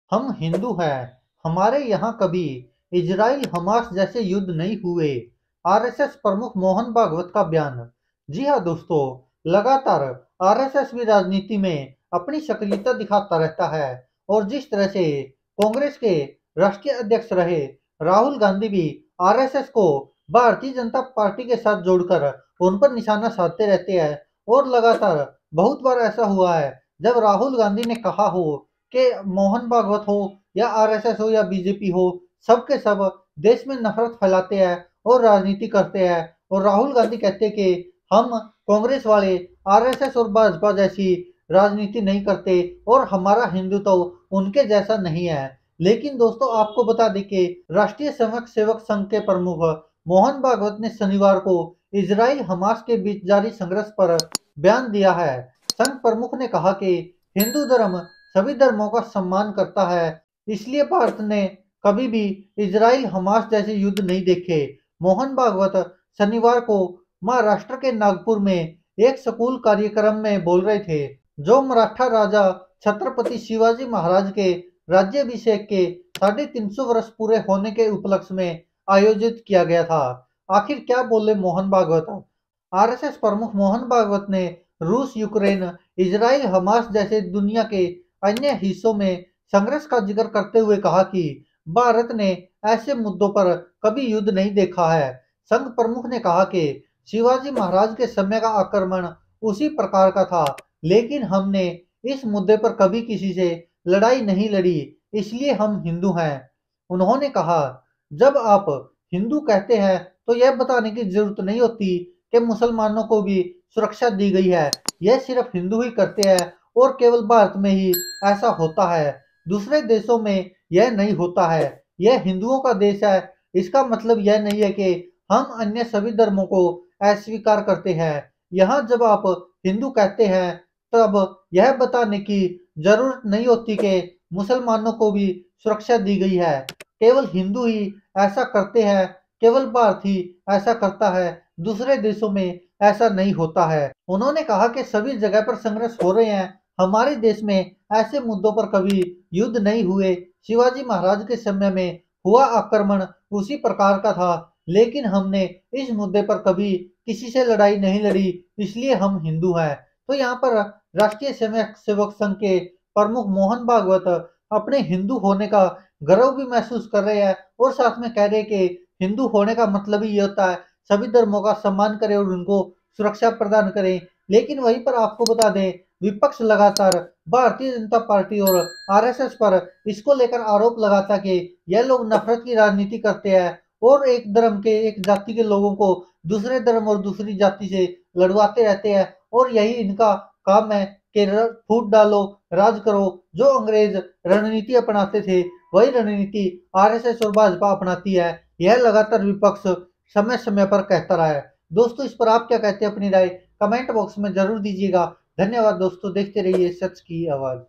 हम हिंदू हैं, हमारे यहाँ कभी इजराइल हमास जैसे युद्ध नहीं हुए। आरएसएस प्रमुख मोहन भागवत का बयान। जी हाँ दोस्तों, लगातार आरएसएस भी राजनीति में अपनी सक्रियता दिखाता रहता है और जिस तरह से कांग्रेस के राष्ट्रीय अध्यक्ष रहे राहुल गांधी भी आरएसएस को भारतीय जनता पार्टी के साथ जोड़कर उन पर निशाना साधते रहते हैं। और लगातार बहुत बार ऐसा हुआ है जब राहुल गांधी ने कहा हो कि मोहन भागवत हो या आरएसएस हो या बीजेपी हो, सबके सब देश में नफरत फैलाते हैं और राजनीति करते हैं। और राहुल गांधी कहते हैं कि हम कांग्रेस वाले आरएसएस और भाजपा जैसी राजनीति नहीं करते और हमारा हिंदुत्व तो उनके जैसा नहीं है। लेकिन दोस्तों, आपको बता दें कि राष्ट्रीय स्वयं सेवक संघ के प्रमुख मोहन भागवत ने शनिवार को इजराइल हमास के बीच जारी संघर्ष पर बयान दिया है। संघ प्रमुख ने कहा कि हिंदू धर्म सभी धर्मों का सम्मान करता है, इसलिए भारत ने कभी भी इजराइल हमास जैसे युद्ध नहीं देखे। मोहन भागवत शनिवार को महाराष्ट्र के नागपुर में एक स्कूल कार्यक्रम में बोल रहे थे, जो मराठा राजा छत्रपति शिवाजी महाराज के राज्याभिषेक के 350 वर्ष पूरे होने के उपलक्ष्य में आयोजित किया गया था। आखिर क्या बोले मोहन भागवत? आरएसएस प्रमुख मोहन भागवत ने रूस, यूक्रेन, इजराइल, हमास जैसे दुनिया के अन्य हिस्सों में संघर्ष का जिक्र करते हुए कहा कि भारत ने ऐसे मुद्दों पर कभी युद्ध नहीं देखा है। संघ प्रमुख ने कहा कि शिवाजी महाराज के समय का आक्रमण उसी प्रकार का था, लेकिन हमने इस मुद्दे पर कभी किसी से लड़ाई नहीं लड़ी, इसलिए हम हिंदू हैं। उन्होंने कहा, जब आप हिंदू कहते हैं तो यह बताने की जरूरत नहीं होती कि मुसलमानों को भी सुरक्षा दी गई है। यह सिर्फ हिंदू ही करते हैं और केवल भारत में ही ऐसा होता है, दूसरे देशों में यह नहीं होता है। यह हिंदुओं का देश है, इसका मतलब यह नहीं है कि हम अन्य सभी धर्मों को अस्वीकार करते हैं। यहाँ जब आप हिंदू कहते हैं तब यह बताने की जरूरत नहीं होती कि मुसलमानों को भी सुरक्षा दी गई है। केवल हिंदू ही ऐसा करते हैं, केवल भारत ही ऐसा करता है, दूसरे देशों में ऐसा नहीं होता है। उन्होंने कहा कि सभी जगह पर संघर्ष हो रहे हैं, हमारे देश में ऐसे मुद्दों पर कभी युद्ध नहीं हुए। शिवाजी महाराज के समय में हुआ आक्रमण उसी प्रकार का था, लेकिन हमने इस मुद्दे पर कभी किसी से लड़ाई नहीं लड़ी, इसलिए हम हिंदू हैं। तो यहाँ पर राष्ट्रीय स्वयं सेवक संघ के प्रमुख मोहन भागवत अपने हिंदू होने का गर्व भी महसूस कर रहे हैं और साथ में कह रहे हैं कि हिंदू होने का मतलब ही ये होता है सभी धर्मों का सम्मान करें और उनको सुरक्षा प्रदान करें। लेकिन वहीं पर आपको बता दें, विपक्ष लगातार भारतीय जनता पार्टी और आरएसएस पर इसको लेकर आरोप लगाता कि यह लोग नफरत की राजनीति करते हैं और एक धर्म के, एक जाति के लोगों को दूसरे धर्म और दूसरी जाति से लड़वाते रहते हैं और यही इनका काम है कि फूट डालो, राज करो। जो अंग्रेज रणनीति अपनाते थे वही रणनीति आरएसएस और भाजपा अपनाती है। यह लगातार विपक्ष समय समय पर कहता रहा है। दोस्तों, इस पर आप क्या कहते हैं? अपनी राय कमेंट बॉक्स में जरूर दीजिएगा। धन्यवाद दोस्तों, देखते रहिए सच की आवाज।